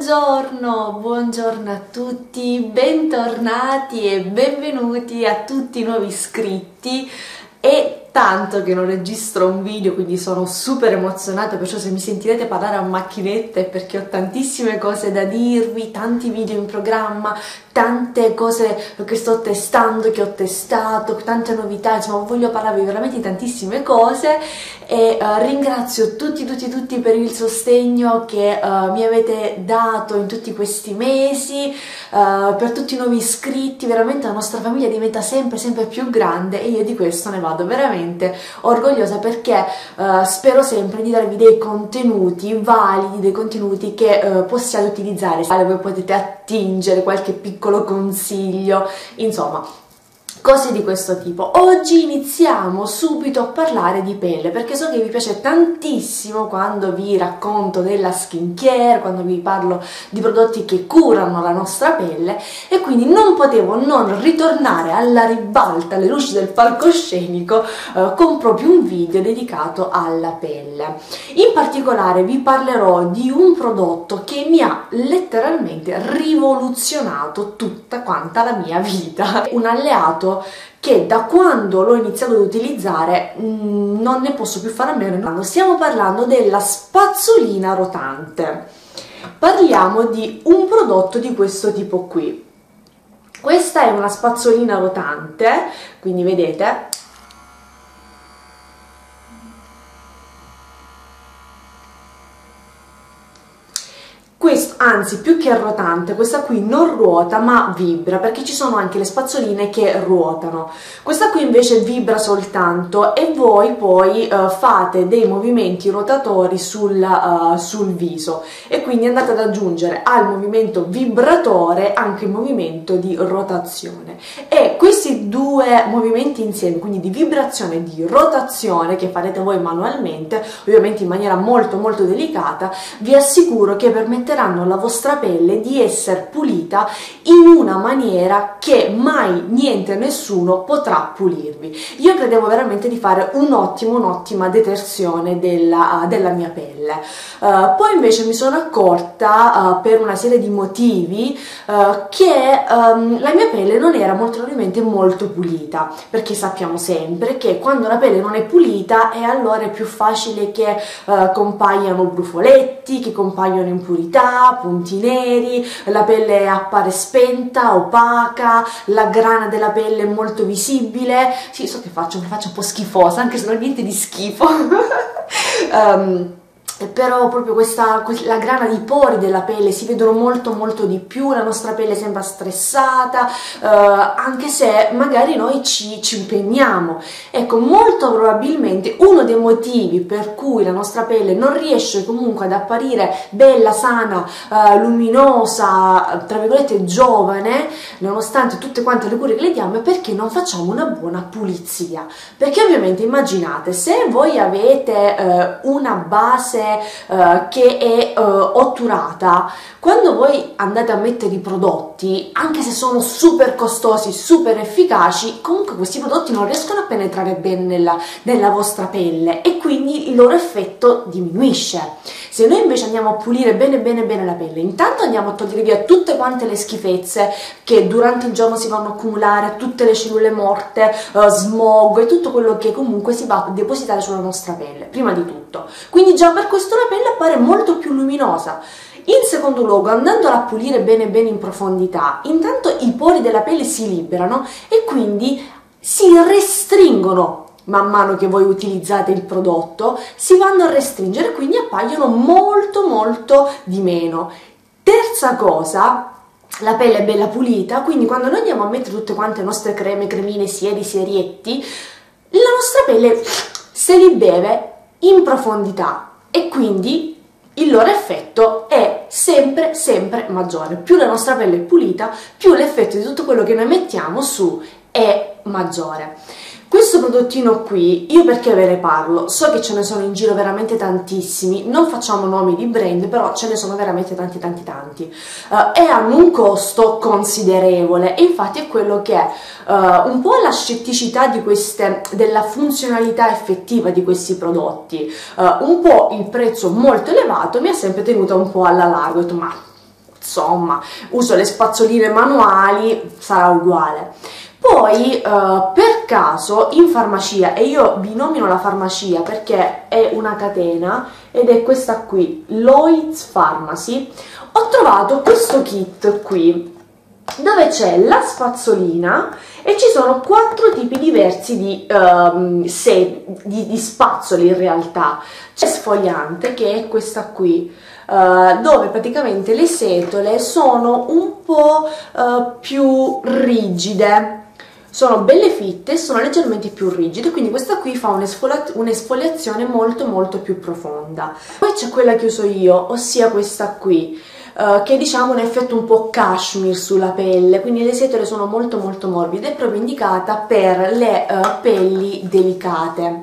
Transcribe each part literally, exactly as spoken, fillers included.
Buongiorno, buongiorno a tutti, bentornati e benvenuti a tutti i nuovi iscritti. È tanto che non registro un video, quindi sono super emozionata, perciò se mi sentirete parlare a macchinetta è perché ho tantissime cose da dirvi, tanti video in programma, tante cose che sto testando, che ho testato, tante novità, insomma voglio parlarvi veramente di tantissime cose e uh, ringrazio tutti tutti tutti per il sostegno che uh, mi avete dato in tutti questi mesi, uh, per tutti i nuovi iscritti. Veramente la nostra famiglia diventa sempre sempre più grande e io di questo ne vado veramente orgogliosa, perché uh, spero sempre di darvi dei contenuti validi, dei contenuti che uh, possiate utilizzare, se voi potete attingere qualche piccolo consiglio, insomma cose di questo tipo. Oggi iniziamo subito a parlare di pelle, perché so che vi piace tantissimo quando vi racconto della skincare, quando vi parlo di prodotti che curano la nostra pelle, e quindi non potevo non ritornare alla ribalta, alle luci del palcoscenico, eh, con proprio un video dedicato alla pelle. In particolare vi parlerò di un prodotto che mi ha letteralmente rivoluzionato tutta quanta la mia vita, un alleato che da quando l'ho iniziato ad utilizzare mh, non ne posso più fare a meno. Stiamo parlando della spazzolina rotante. Parliamo di un prodotto di questo tipo qui. Questa è una spazzolina rotante, quindi vedete, questo, anzi più che rotante, questa qui non ruota ma vibra, perché ci sono anche le spazzoline che ruotano. Questa qui invece vibra soltanto e voi poi uh, fate dei movimenti rotatori sul, uh, sul viso, e quindi andate ad aggiungere al movimento vibratore anche il movimento di rotazione, e questi due movimenti insieme, quindi di vibrazione e di rotazione, che farete voi manualmente, ovviamente in maniera molto molto delicata, vi assicuro che permetteranno alla vostra pelle di essere pulita in una maniera che mai niente e nessuno potrà pulirvi. Io credevo veramente di fare un'ottima un'ottima detersione della, della mia pelle, uh, poi invece mi sono accorta uh, per una serie di motivi uh, che um, la mia pelle non era molto probabilmente molto pulita, perché sappiamo sempre che quando la pelle non è pulita è allora è più facile che uh, compaiano brufoletti, che compaiano impurità, punti neri, la pelle appare spenta, opaca, la grana della pelle è molto visibile. Sì, so che faccio, mi faccio un po' schifosa, anche se non ho niente di schifo. um, però proprio questa, la grana di pori della pelle si vedono molto molto di più, la nostra pelle sembra stressata, eh, anche se magari noi ci, ci impegniamo. Ecco, molto probabilmente uno dei motivi per cui la nostra pelle non riesce comunque ad apparire bella, sana, eh, luminosa, tra virgolette giovane, nonostante tutte quante le cure che le diamo, è perché non facciamo una buona pulizia. Perché ovviamente immaginate, se voi avete eh, una base Uh, che è uh, otturata, quando voi andate a mettere i prodotti, anche se sono super costosi, super efficaci, comunque questi prodotti non riescono a penetrare bene nella, nella vostra pelle e quindi il loro effetto diminuisce. Se noi invece andiamo a pulire bene bene bene la pelle, intanto andiamo a togliere via tutte quante le schifezze che durante il giorno si vanno a accumulare, tutte le cellule morte, uh, smog e tutto quello che comunque si va a depositare sulla nostra pelle, prima di tutto. Quindi già per questo la pelle appare molto più luminosa. In secondo luogo, andandola a pulire bene bene in profondità, intanto i pori della pelle si liberano e quindi si restringono. Man mano che voi utilizzate il prodotto si vanno a restringere, quindi appaiono molto molto di meno. Terza cosa, la pelle è bella pulita, quindi quando noi andiamo a mettere tutte quante le nostre creme, cremine, sieri, sierietti, la nostra pelle se li beve in profondità e quindi il loro effetto è sempre sempre maggiore. Più la nostra pelle è pulita, più l'effetto di tutto quello che noi mettiamo su è maggiore. Questo prodottino qui, io perché ve ne parlo? So che ce ne sono in giro veramente tantissimi, non facciamo nomi di brand, però ce ne sono veramente tanti tanti tanti, uh, e hanno un costo considerevole, e infatti è quello che è uh, un po' la scetticità di queste, della funzionalità effettiva di questi prodotti, uh, un po' il prezzo molto elevato mi ha sempre tenuta un po' alla largo, ho detto ma insomma uso le spazzoline manuali, sarà uguale. Poi uh, per caso in farmacia, e io vi nomino la farmacia perché è una catena ed è questa qui, Lloyd's Pharmacy, ho trovato questo kit qui dove c'è la spazzolina e ci sono quattro tipi diversi di, um, se, di, di spazzoli in realtà. C'è sfogliante, che è questa qui, uh, dove praticamente le setole sono un po' uh, più rigide, sono belle fitte, sono leggermente più rigide, quindi questa qui fa un'esfoliazione molto molto più profonda. Poi c'è quella che uso io, ossia questa qui, Uh, che diciamo un effetto un po' cashmere sulla pelle, quindi le setole sono molto molto morbide, è proprio indicata per le uh, pelli delicate.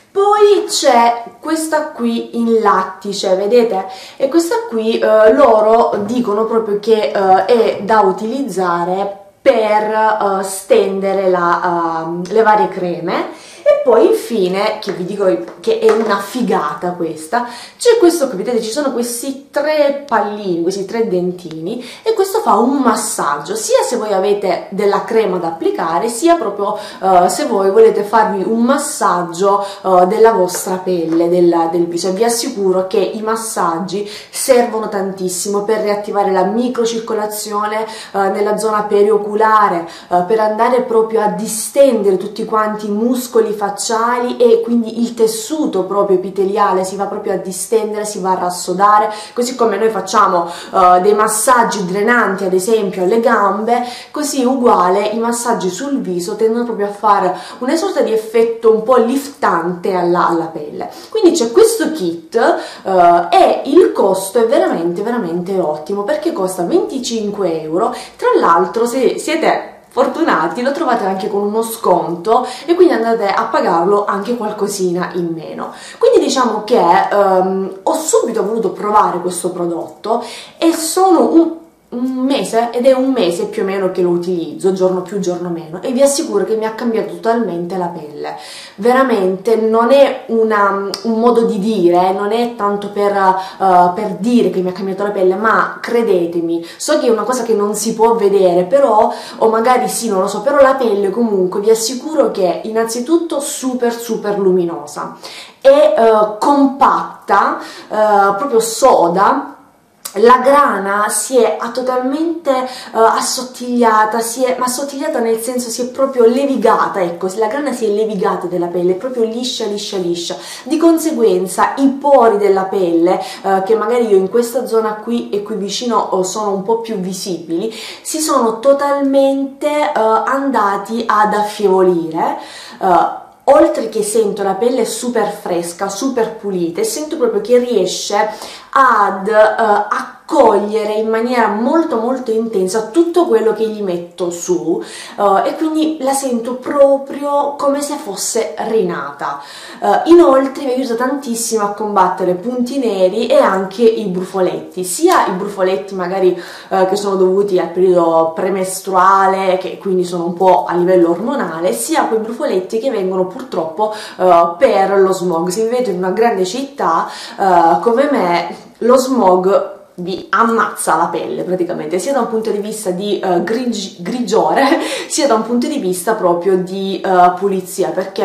Poi c'è questa qui in lattice, vedete? E questa qui uh, loro dicono proprio che uh, è da utilizzare per uh, stendere la, uh, le varie creme. E poi infine, che vi dico che è una figata questa, c'è questo qui, vedete, ci sono questi tre pallini, questi tre dentini, e questo fa un massaggio, sia se voi avete della crema da applicare, sia proprio uh, se voi volete farvi un massaggio uh, della vostra pelle, del, del viso. E vi assicuro che i massaggi servono tantissimo per riattivare la microcircolazione uh, nella zona perioculare, uh, per andare proprio a distendere tutti quanti i muscoli facciali, e quindi il tessuto proprio epiteliale si va proprio a distendere, si va a rassodare, così come noi facciamo uh, dei massaggi drenanti ad esempio alle gambe, così uguale i massaggi sul viso tendono proprio a fare una sorta di effetto un po' liftante alla, alla pelle. Quindi c'è questo kit uh, e il costo è veramente veramente ottimo, perché costa venticinque euro. Tra l'altro, se siete fortunati, lo trovate anche con uno sconto e quindi andate a pagarlo anche qualcosina in meno. Quindi diciamo che um, ho subito voluto provare questo prodotto e sono un un mese, ed è un mese più o meno che lo utilizzo, giorno più giorno meno, e vi assicuro che mi ha cambiato totalmente la pelle. Veramente non è una, un modo di dire, non è tanto per, uh, per dire che mi ha cambiato la pelle, ma credetemi, so che è una cosa che non si può vedere, però, o magari sì, non lo so, però la pelle comunque vi assicuro che è innanzitutto super super luminosa, è uh, compatta, uh, proprio soda. La grana si è totalmente uh, assottigliata, si è, ma assottigliata nel senso si è proprio levigata, ecco, la grana si è levigata della pelle, è proprio liscia, liscia, liscia. Di conseguenza i pori della pelle, uh, che magari io in questa zona qui e qui vicino uh, sono un po' più visibili, si sono totalmente uh, andati ad affievolire. Uh, Oltre che sento la pelle super fresca, super pulita, e sento proprio che riesce ad uh, accogliere in maniera molto molto intensa tutto quello che gli metto su, uh, e quindi la sento proprio come se fosse rinata. Uh, inoltre mi aiuta tantissimo a combattere punti neri e anche i brufoletti, sia i brufoletti magari uh, che sono dovuti al periodo premestruale, che quindi sono un po' a livello ormonale, sia quei brufoletti che vengono purtroppo uh, per lo smog. Se vivete in una grande città uh, come me, lo smog vi ammazza la pelle praticamente, sia da un punto di vista di uh, grigi, grigiore, sia da un punto di vista proprio di uh, pulizia, perché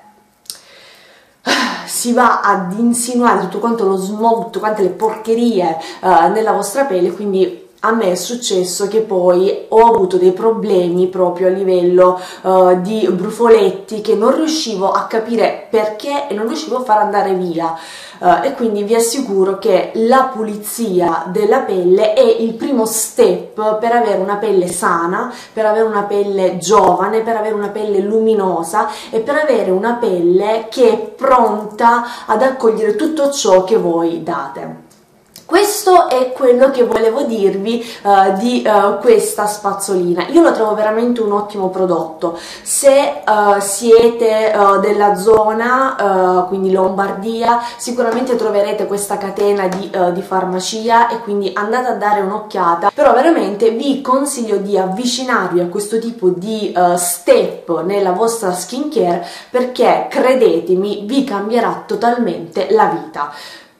si va ad insinuare tutto quanto lo smog, tutte quante le porcherie uh, nella vostra pelle. Quindi a me è successo che poi ho avuto dei problemi proprio a livello uh, di brufoletti, che non riuscivo a capire perché e non riuscivo a far andare via. Uh, e quindi vi assicuro che la pulizia della pelle è il primo step per avere una pelle sana, per avere una pelle giovane, per avere una pelle luminosa e per avere una pelle che è pronta ad accogliere tutto ciò che voi date. Questo è quello che volevo dirvi uh, di uh, questa spazzolina. Io lo trovo veramente un ottimo prodotto. Se uh, siete uh, della zona, uh, quindi Lombardia, sicuramente troverete questa catena di, uh, di farmacia, e quindi andate a dare un'occhiata. Però veramente vi consiglio di avvicinarvi a questo tipo di uh, step nella vostra skincare, perché credetemi vi cambierà totalmente la vita.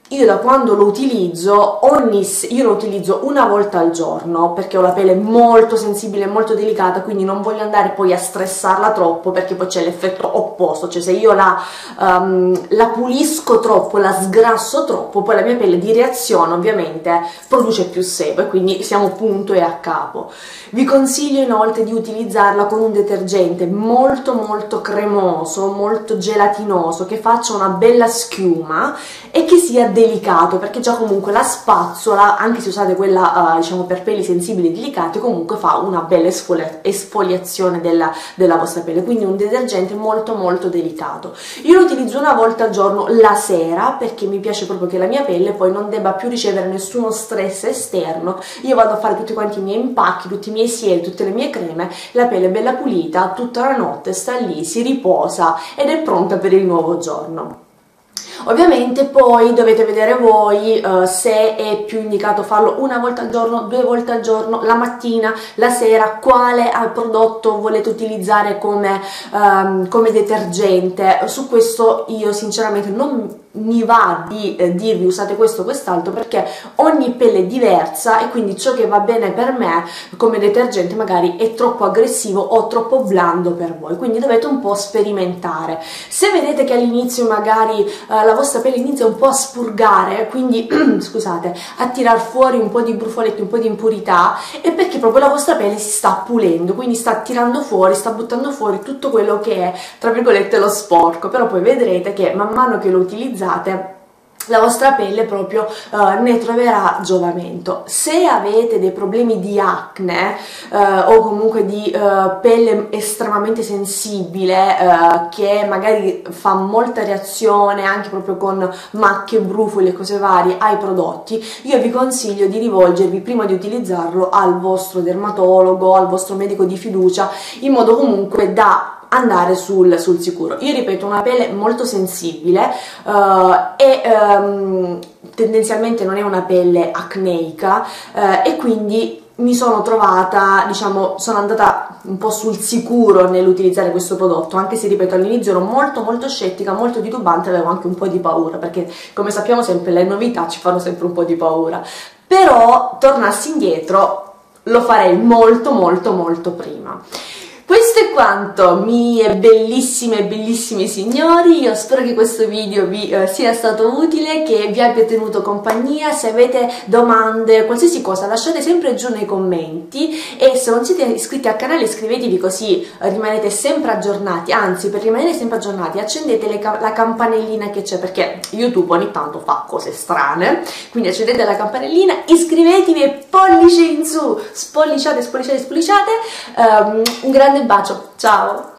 io da quando lo utilizzo, ogni, io lo utilizzo una volta al giorno perché ho la pelle molto sensibile e molto delicata, quindi non voglio andare poi a stressarla troppo perché poi c'è l'effetto opposto, cioè se io la, um, la pulisco troppo, la sgrasso troppo, poi la mia pelle di reazione ovviamente produce più sebo e quindi siamo punto e a capo. Vi consiglio inoltre di utilizzarla con un detergente molto molto cremoso, molto gelatinoso, che faccia una bella schiuma e che sia delicato, perché già comunque la spazzola, anche se usate quella uh, diciamo per peli sensibili e delicati, comunque fa una bella esfolia esfoliazione della, della vostra pelle, quindi un detergente molto molto delicato. Io lo utilizzo una volta al giorno la sera perché mi piace proprio che la mia pelle poi non debba più ricevere nessuno stress esterno. Io vado a fare tutti quanti i miei impacchi, tutti i miei sieri, tutte le mie creme, la pelle è bella pulita, tutta la notte sta lì, si riposa ed è pronta per il nuovo giorno. Ovviamente poi dovete vedere voi uh, se è più indicato farlo una volta al giorno, due volte al giorno, la mattina, la sera, quale prodotto volete utilizzare come, um, come detergente. Su questo io sinceramente non mi va di eh, dirvi usate questo o quest'altro, perché ogni pelle è diversa e quindi ciò che va bene per me come detergente magari è troppo aggressivo o troppo blando per voi, quindi dovete un po' sperimentare. Se vedete che all'inizio magari eh, la vostra pelle inizia un po' a spurgare, quindi scusate, a tirar fuori un po' di brufoletti, un po' di impurità, è perché proprio la vostra pelle si sta pulendo, quindi sta tirando fuori, sta buttando fuori tutto quello che è, tra virgolette, lo sporco. Però poi vedrete che man mano che lo utilizzate la vostra pelle proprio uh, ne troverà giovamento. Se avete dei problemi di acne uh, o comunque di uh, pelle estremamente sensibile uh, che magari fa molta reazione anche proprio con macchie, brufoli e cose varie ai prodotti, io vi consiglio di rivolgervi prima di utilizzarlo al vostro dermatologo, al vostro medico di fiducia, in modo comunque da andare sul, sul sicuro. Io ripeto, una pelle molto sensibile uh, e um, tendenzialmente non è una pelle acneica uh, e quindi mi sono trovata, diciamo, sono andata un po' sul sicuro nell'utilizzare questo prodotto, anche se ripeto all'inizio ero molto molto scettica, molto titubante, avevo anche un po' di paura, perché come sappiamo sempre le novità ci fanno sempre un po' di paura, però tornassi indietro lo farei molto molto molto prima. Questo è quanto, mie bellissime e bellissimi signori. Io spero che questo video vi eh, sia stato utile, che vi abbia tenuto compagnia. Se avete domande, qualsiasi cosa, lasciate sempre giù nei commenti, e se non siete iscritti al canale iscrivetevi, così eh, rimanete sempre aggiornati. Anzi, per rimanere sempre aggiornati accendete le, la campanellina che c'è, perché YouTube ogni tanto fa cose strane, quindi accendete la campanellina, iscrivetevi e pollice in su, spolliciate, spolliciate, spolliciate. Um, un grande bacio, ciao!